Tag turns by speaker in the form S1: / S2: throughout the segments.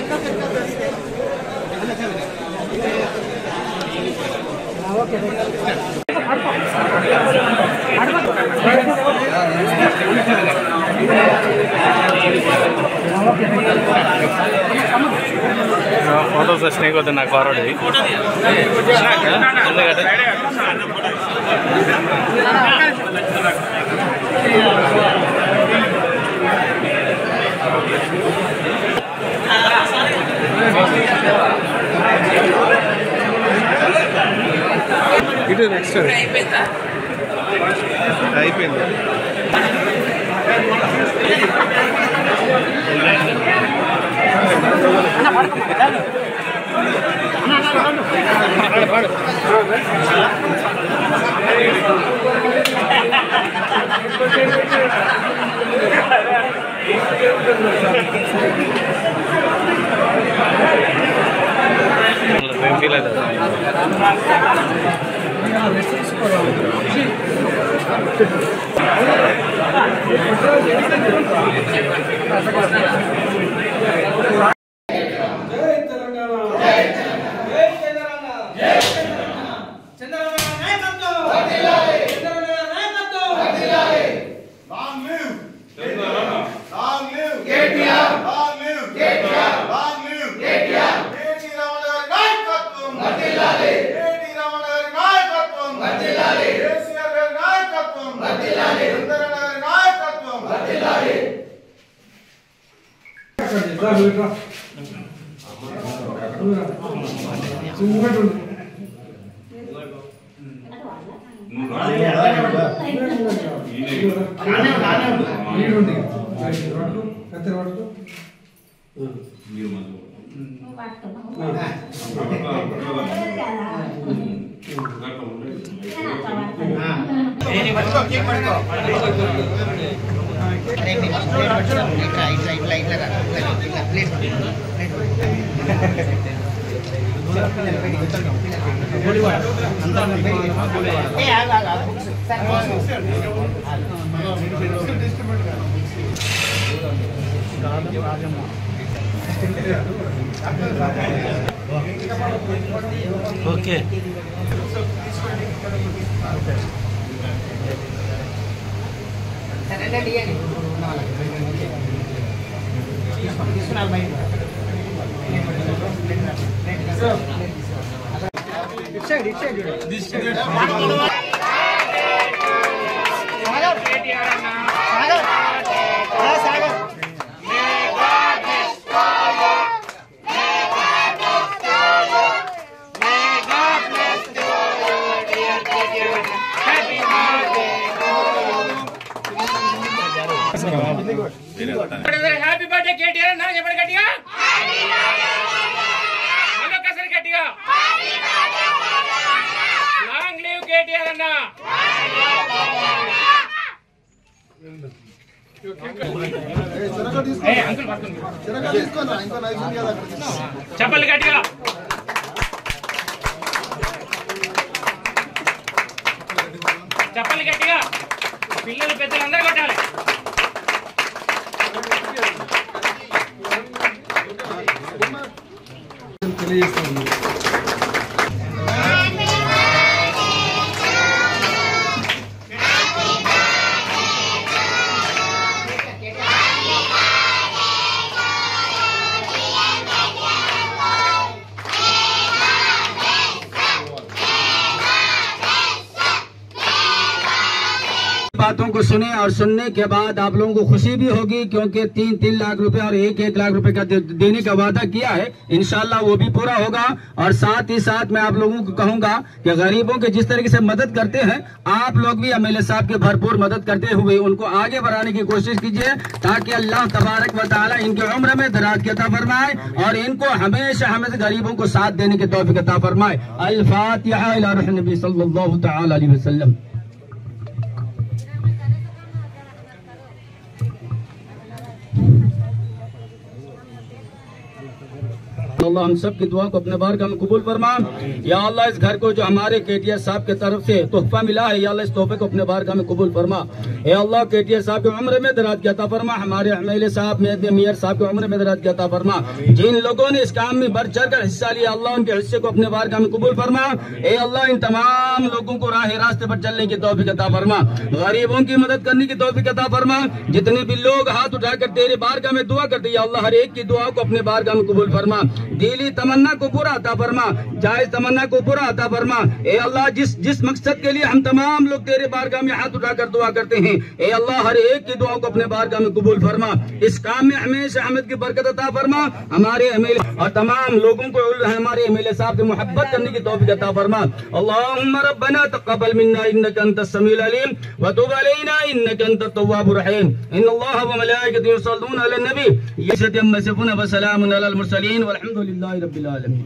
S1: Photos వచ్చినాయి కదా నాకు ఆల్రెడీ ఇటు నెక్స్ట్ అయిపోయింది ఓకే
S2: హ్యాపీ బర్త్డే కేటీఆర్ అన్న చెప్పండి గట్టిగా మళ్ళొక్కసారి గట్టిగా లాంగ్ లీవ్ కేటీఆర్ అన్న చెప్పండి గట్టిగా చెప్పండి గట్టిగా పిల్లలు పెద్దలు అందరూ కొట్టాలి
S3: बातों को सुने और सुनने के बाद आप लोगों को खुशी भी होगी क्योंकि 3-3 लाख रुपए और 1-1 लाख रुपए का देने का वादा किया है। इंशाल्लाह वो भी पूरा होगा। और साथ ही साथ मैं आप लोगों को कहूंगा कि गरीबों के जिस तरीके से मदद करते हैं आप लोग भी एमएलए साहब की भरपूर मदद करते हुए उनको आगे बढ़ाने की कोशिश कीजिए ताकि अल्लाह तबारक व तआला इनकी उम्र में दराज की अता फरमाए और इनको हमेशा हमेशा गरीबों को साथ देने की तौफीक अता फरमाए। अल फातिहा इला नबी सल्लल्लाहु तआला अलैहि वसल्लम। अल्लाह हम सब की दुआ को अपने बारगाह में कबूल फरमा। या अल्लाह इस घर को जो हमारे केटीआर साहब के तरफ से तोहफा मिला है, या अल्लाह इस तोहफे को अपने बारगाह में कबूल फरमा। या अल्लाह केटीआर साहब की उम्र में दराज की अता फरमा, हमारे एमएलए साहब मेयर साहब की उम्र में दराज की अता फरमा। जिन लोगों ने इस काम में बढ़ चढ़ कर हिस्सा लिया, अल्लाह उनके हिस्से को अपने बारगाह में कबूल फरमा। ए अल्लाह इन तमाम लोगों को रास्ते पर चलने की तौफीक अता फरमा, गरीबों की मदद करने की तौफीक अता फरमा। जितने भी लोग हाथ उठाकर तेरे बारगाह में दुआ करते हैं, अल्लाह हर एक की दुआ को अपने बारगाह में कबूल फरमा। दिली तमन्ना को पूरा अता फरमा, जायज तमन्ना को पूरा अता फरमा। ए अल्लाह जिस मकसद के लिए हम तमाम लोग तेरे बारगाह में हाथ उठाकर दुआ करते हैं, ए अल्लाह हर एक की दुआ को अपने बारगाह में कबूल फरमा। इस काम में हमेशा अहमद की बरकत अता फरमा। हमारे एमएलए और तमाम लोगों को हमारे एमएलए साहब से मोहब्बत करने की तौफीक अता फरमा। अल्लाहुम्मा रब्बना तक़ब्बल मिन्ना इन्नका अंतस समीउल अलीम व तुब अलैना इन्नका अंतत तव्वाबुर रहीम। इन्नल्लाह व मलाइकतहु युसल्लूना अलन नबी यशहदु अम्मा यसिफून व सलामुन अलल मुरसलीन वल्हम्दुलिल्लाहि रब्बिल आलमीन।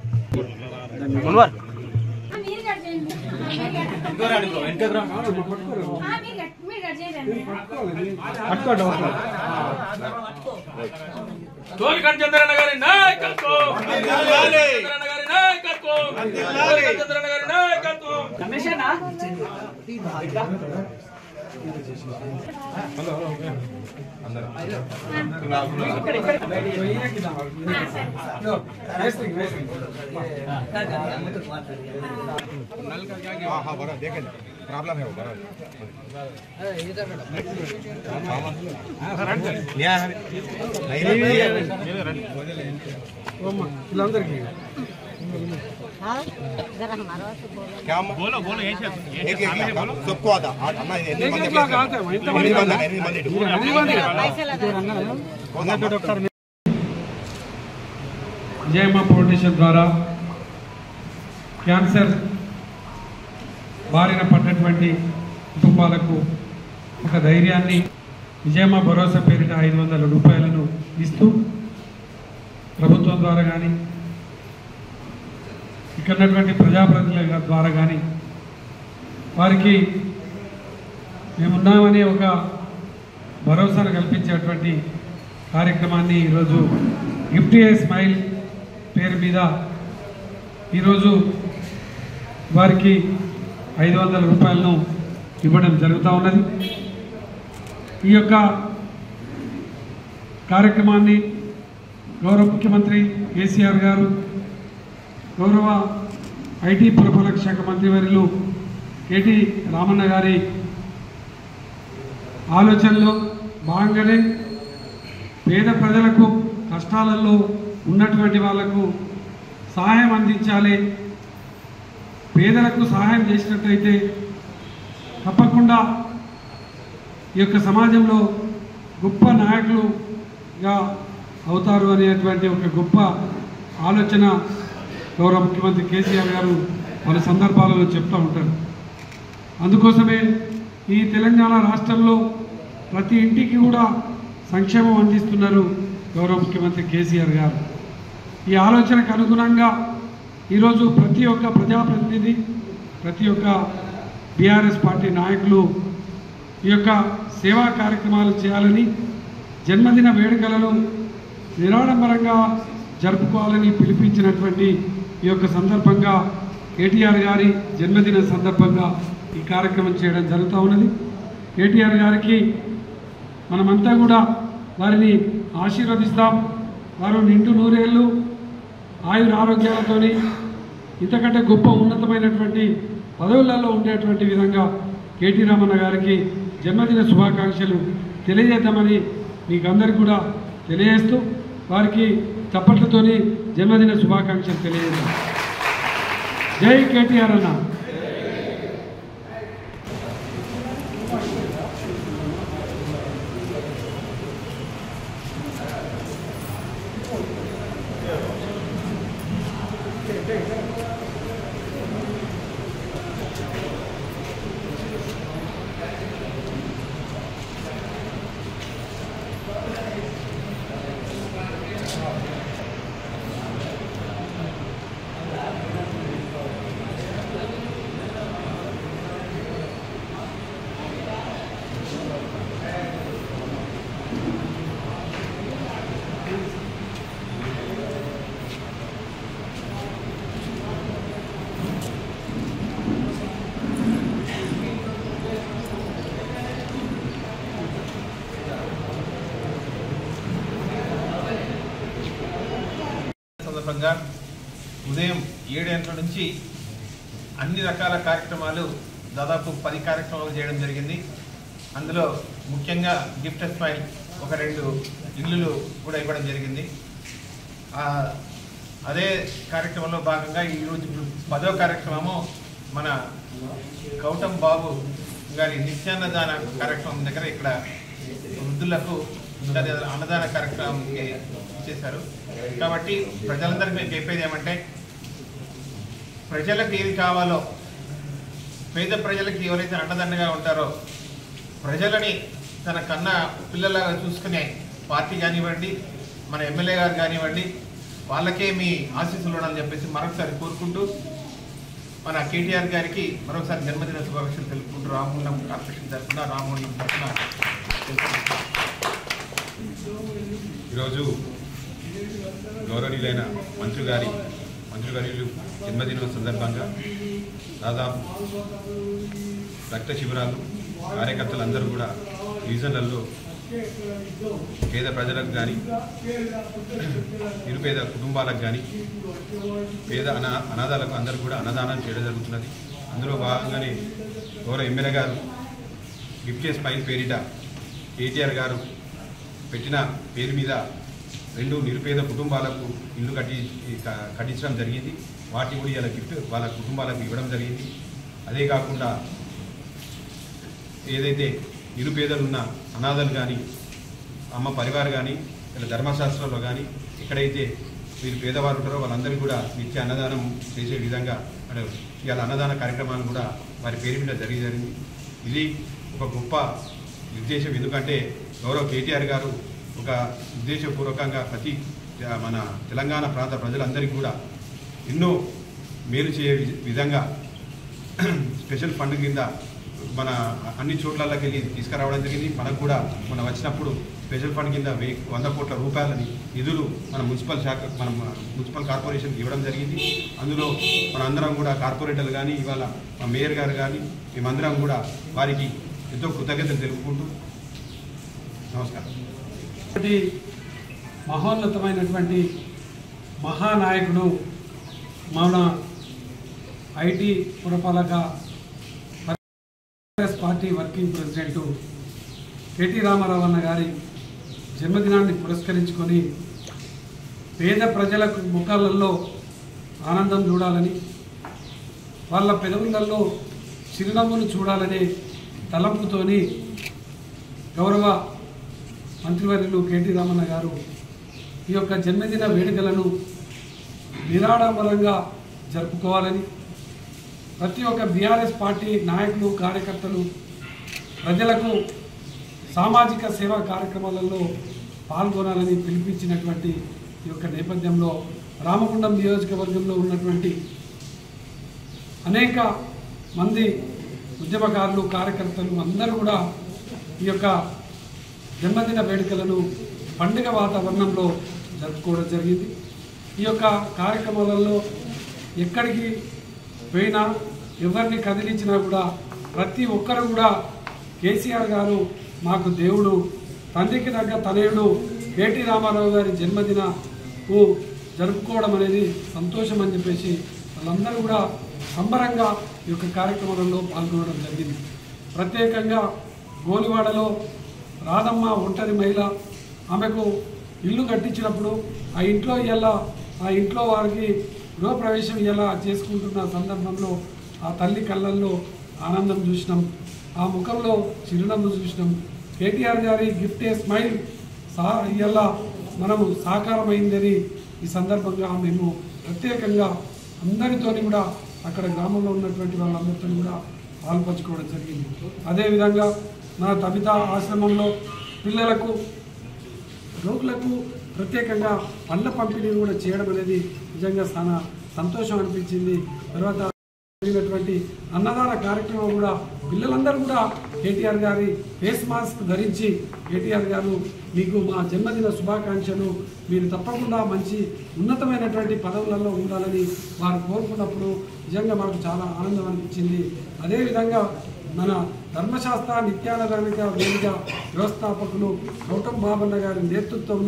S2: చంద్రనగరి నాయకత్వం, చంద్రనగరి నాయకత్వం, చంద్రనగరి నాయకత్వం.
S4: हाँ बड़ा देखे प्रॉब्लम है वो बड़ा क्या बोलो बोलो सबको आता
S5: విజయమ్మ ఫౌండేషన్ ద్వారా క్యాన్సర్ బారిన పడ్డటువంటి కుటుంబాలకు ఒక ధైర్యాన్ని విజయమ్మ భరోసా పేరిట 500 రూపాయలను ఇస్తూ ప్రభుత్వం ద్వారా కానీ ఇక్కడ ఉన్నటువంటి ప్రజాప్రతినిధుల ద్వారా కానీ వారికి మేమున్నామనే ఒక భరోసాను కల్పించేటువంటి కార్యక్రమాన్ని ఈరోజు గిఫ్ట్ ఏ స్మైల్ పేరు మీద ఈరోజు వారికి 500 రూపాయలను ఇవ్వడం జరుగుతూ ఉన్నది. ఈ యొక్క కార్యక్రమాన్ని గౌరవ ముఖ్యమంత్రి కేసీఆర్ గారు, గౌరవ ఐటీ పురపాలక శాఖ మంత్రివర్యులు కేటీ రామన్న గారి ఆలోచనలో భాగంగానే పేద ప్రజలకు కష్టాలలో ఉన్నటువంటి వాళ్లకు సహాయం అందించాలి. పేదలకు సహాయం చేసినట్లయితే తప్పకుండా ఈ యొక్క సమాజంలో గొప్ప నాయకులుగా అవుతారు అనేటువంటి ఒక గొప్ప ఆలోచన గౌరవ ముఖ్యమంత్రి కేసీఆర్ గారు పలు సందర్భాలలో చెప్తూ ఉంటారు. అందుకోసమే ఈ తెలంగాణ రాష్ట్రంలో ప్రతి ఇంటికి కూడా సంక్షేమం అందిస్తున్నారు గౌరవ ముఖ్యమంత్రి కేసీఆర్ గారు. ఈ ఆలోచనకు అనుగుణంగా ఈరోజు ప్రతి ఒక్క ప్రజాప్రతినిధి, ప్రతి ఒక్క బీఆర్ఎస్ పార్టీ నాయకులు ఈ యొక్క సేవా కార్యక్రమాలు చేయాలని, జన్మదిన వేడుకలను నిరాడంబరంగా జరుపుకోవాలని పిలిపించినటువంటి ఈ యొక్క సందర్భంగా కేటీఆర్ గారి జన్మదిన సందర్భంగా ఈ కార్యక్రమం చేయడం జరుగుతూ ఉన్నది. కేటీఆర్ గారికి మనమంతా కూడా వారిని ఆశీర్వదిస్తాం. వారు నిండు నూరేళ్ళు ఆయుర ఆరోగ్యాలతోని ఇంతకంటే గొప్ప ఉన్నతమైనటువంటి పదవులలో ఉండేటువంటి విధంగా కేటీ రామన్న గారికి జన్మదిన శుభాకాంక్షలు తెలియజేద్దామని మీకు అందరికీ కూడా తెలియజేస్తూ వారికి చప్పట్లతోని జన్మదిన శుభాకాంక్షలు తెలియజేద్దాం. జై కేటీఆర్ అన్న.
S6: సందర్భంగా ఉదయం 7 గంటల నుంచి అన్ని రకాల కార్యక్రమాలు దాదాపు 10 కార్యక్రమాలు చేయడం జరిగింది. అందులో ముఖ్యంగా గిఫ్ట్ స్మైల్ ఒక 2 ఇల్లులు కూడా ఇవ్వడం జరిగింది. అదే కార్యక్రమంలో భాగంగా ఈరోజు 10వ కార్యక్రమము మన గౌతమ్ బాబు గారి నిత్యాన్నదాన కార్యక్రమం దగ్గర ఇక్కడ వృద్ధులకు అన్నదాన కార్యక్రమం చేశారు. కాబట్టి ప్రజలందరికీ మేము చెప్పేది ఏమంటే, ప్రజలకు ఏది కావాలో, పేద ప్రజలకి ఎవరైతే అండదండగా ఉంటారో, ప్రజలని తన కన్నా పిల్లలాగా చూసుకునే పార్టీ కానివ్వండి, మన ఎమ్మెల్యే గారు కానివ్వండి, వాళ్ళకే మీ ఆశీస్సులు ఉండాలని చెప్పేసి మరొకసారి కోరుకుంటూ, మన కేటీఆర్ గారికి మరొకసారి జన్మదిన శుభాకాంక్షలు తెలుపుకుంటూ రామగుండం కార్పొరేషన్ తరఫున రామగుండం తరఫున
S7: ఈరోజు గౌరవనీయులైన మంత్రివర్యులు జన్మదినం సందర్భంగా దాదాపు రక్త శిబిరాలు కార్యకర్తలందరూ కూడా డివిజన్లలో పేద ప్రజలకు కానీ, నిరుపేద కుటుంబాలకు కానీ, పేద అనాథాలకు అందరూ కూడా అన్నదానం చేయడం జరుగుతున్నది. అందులో భాగంగానే గౌరవ ఎమ్మెల్యే గారు గిఫ్ట్ స్మైల్ పేరిట కేటీఆర్ గారు పెట్టిన పేరు మీద 2 నిరుపేద కుటుంబాలకు ఇల్లు కట్టించడం జరిగింది. వాటి కూడా ఇలా గిఫ్ట్ వాళ్ళ కుటుంబాలకు ఇవ్వడం జరిగింది. అదే కాకుండా ఏదైతే నిరుపేదలున్న అనాథలు కానీ, అమ్మ పరివారు కానీ, ఇలా ధర్మశాస్త్రంలో కానీ ఎక్కడైతే వీరు పేదవారు ఉంటారో వాళ్ళందరికీ కూడా నిత్య అన్నదానం చేసే విధంగా ఇవాళ అన్నదాన కార్యక్రమాలు కూడా వారి పేరు మీద జరిగింది. ఇది ఒక గొప్ప ఉద్దేశం. ఎందుకంటే గౌరవ కేటీఆర్ గారు ఒక ఉద్దేశపూర్వకంగా మన తెలంగాణ ప్రాంత ప్రజలందరికీ కూడా ఎన్నో మేలు చేయే విధంగా స్పెషల్ ఫండ్ కింద మన అన్ని చోట్లకి వెళ్ళి తీసుకురావడం జరిగింది. మనకు కూడా మన వచ్చినప్పుడు స్పెషల్ ఫండ్ కింద 100 కోట్ల రూపాయలని నిధులు మన మున్సిపల్ కార్పొరేషన్కి ఇవ్వడం జరిగింది. అందులో మనందరం కూడా కార్పొరేటర్లు కానీ, ఇవాళ మా మేయర్ గారు కానీ, మేమందరం కూడా వారికి ఎంతో కృతజ్ఞతలు తెలుపుకుంటూ నమస్కారం.
S5: మహోన్నతమైనటువంటి మహానాయకుడు, మన ఐటీ పురపాలక party working president KT Rama Rao అన్న గారి జన్మదినాన్ని పురస్కరించుకొని పేద ప్రజలకు ముఖాలలో ఆనందం చూడాలని, వాళ్ళ పెదవులలో చిరునవ్వును చూడాలనే తలంపుతోని గౌరవ మంత్రివర్యులు కేటీ రామన్న గారు ఈ యొక్క జన్మదిన వేడుకలను నిరాడంబరంగా జరుపుకోవాలని, ప్రతి ఒక్క బీఆర్ఎస్ పార్టీ నాయకులు, కార్యకర్తలు ప్రజలకు సామాజిక సేవా కార్యక్రమాలలో పాల్గొనాలని పిలిపించినటువంటి ఈ యొక్క నేపథ్యంలో రామగుండం నియోజకవర్గంలో ఉన్నటువంటి అనేక మంది ఉద్యమకారులు, కార్యకర్తలు అందరూ కూడా ఈ యొక్క జన్మదిన వేడుకలను పండుగ వాతావరణంలో జరుపుకోవడం జరిగింది. ఈ యొక్క కార్యక్రమాలలో ఎక్కడికి పోయినా, ఎవరిని కదిలించినా కూడా ప్రతి ఒక్కరు కూడా కేసీఆర్ గారు మాకు దేవుడు, తండ్రికి తగ్గ తనయుడు కేటీ రామారావు గారి జన్మదినము జరుపుకోవడం అనేది సంతోషం అని చెప్పేసి వాళ్ళందరూ కూడా సంబరంగా ఈ యొక్క కార్యక్రమాలలో పాల్గొనడం జరిగింది. ప్రత్యేకంగా గోలివాడలో రాధమ్మ ఒంటరి మహిళ, ఆమెకు ఇల్లు కట్టించినప్పుడు ఆ ఇంట్లో వారికి గృహప్రవేశం ఎలా చేసుకుంటున్న సందర్భంలో ఆ తల్లి కళ్ళల్లో ఆనందం చూసినాం, ఆ ముఖంలో చిరునవ్వు చూసినాం. కేటీఆర్ గారి గిఫ్ట్ స్మైల్ ఇలా మనము సాకారమైందని ఈ సందర్భంగా మేము ప్రత్యేకంగా అందరితోని కూడా అక్కడ గ్రామంలో ఉన్నటువంటి వాళ్ళందరితో కూడా పాల్పంచుకోవడం జరిగింది. అదేవిధంగా మన తబిత ఆశ్రమంలో పిల్లలకు, రోగులకు ప్రత్యేకంగా పళ్ళ పంపిణీ కూడా చేయడం అనేది నిజంగా చాలా సంతోషం అనిపించింది. తర్వాత జరిగినటువంటి అన్నదాన కార్యక్రమం కూడా పిల్లలందరూ కూడా కేటీఆర్ గారి ఫేస్ మాస్క్ ధరించి, కేటీఆర్ గారు మీకు మా జన్మదిన శుభాకాంక్షలు, మీరు తప్పకుండా మంచి ఉన్నతమైనటువంటి పదవులలో ఉండాలని వారు కోరుకున్నప్పుడు నిజంగా మాకు చాలా ఆనందం అనిపించింది. అదేవిధంగా మన ధర్మశాస్త్ర నిత్యానదానిక వేదిక వ్యవస్థాపకులు గౌతమ్ బాబన్న గారి నేతృత్వంలో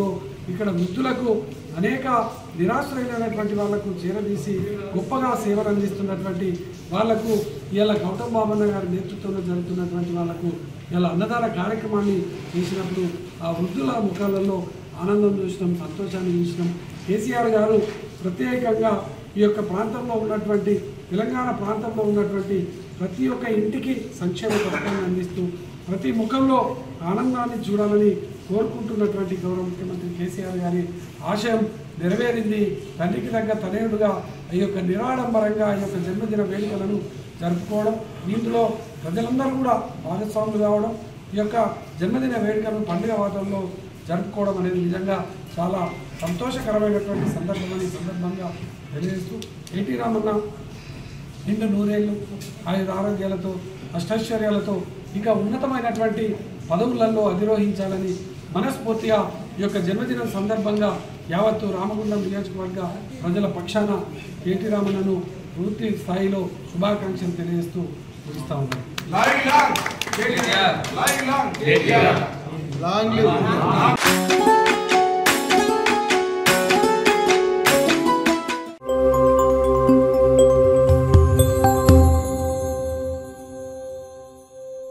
S5: ఇక్కడ వృద్ధులకు అనేక నిరాశ్రయులైనటువంటి వాళ్లకు చేరదీసి గొప్పగా సేవలు అందిస్తున్నటువంటి వాళ్లకు ఇలా గౌతమ్ బాబన్న గారి నేతృత్వంలో జరుగుతున్నటువంటి వాళ్లకు ఇలా అన్నదాన కార్యక్రమాన్ని చేసినప్పుడు ఆ వృద్ధుల ముఖాలలో ఆనందం చూసినాం, సంతోషాన్ని చూసినాం. కేసీఆర్ గారు ప్రత్యేకంగా ఈ యొక్క ప్రాంతంలో ఉన్నటువంటి తెలంగాణ ప్రాంతంలో ఉన్నటువంటి ప్రతి ఒక్క ఇంటికి సంక్షేమ పథకాన్ని అందిస్తూ ప్రతి ముఖంలో ఆనందాన్ని చూడాలని కోరుకుంటున్నటువంటి గౌరవ ముఖ్యమంత్రి కేసీఆర్ గారి ఆశయం నెరవేరింది. తండ్రికి తగ్గ తనయుడుగా ఈ యొక్క నిరాడంబరంగా ఈ యొక్క జన్మదిన వేడుకలను జరుపుకోవడం, ఇందులో ప్రజలందరూ కూడా భాగస్వాములు కావడం, ఈ యొక్క జన్మదిన వేడుకలను పండుగ వాతావరణంలో జరుపుకోవడం అనేది నిజంగా చాలా సంతోషకరమైనటువంటి సందర్భమని సందర్భంగా తెలియజేస్తూ కేటీ రామన్న నిండు నూరేళ్లు ఆయుర ఆరోగ్యాలతో అష్టైశ్వర్యాలతో ఇంకా ఉన్నతమైనటువంటి పదవులలో అధిరోహించాలని మనస్ఫూర్తిగా ఈ యొక్క జన్మదినం సందర్భంగా యావత్తు రామగుండం నియోజకవర్గ ప్రజల పక్షాన కేటీ రామన్నను పూర్తి స్థాయిలో శుభాకాంక్షలు తెలియజేస్తూ ముగిస్తా ఉన్నాను.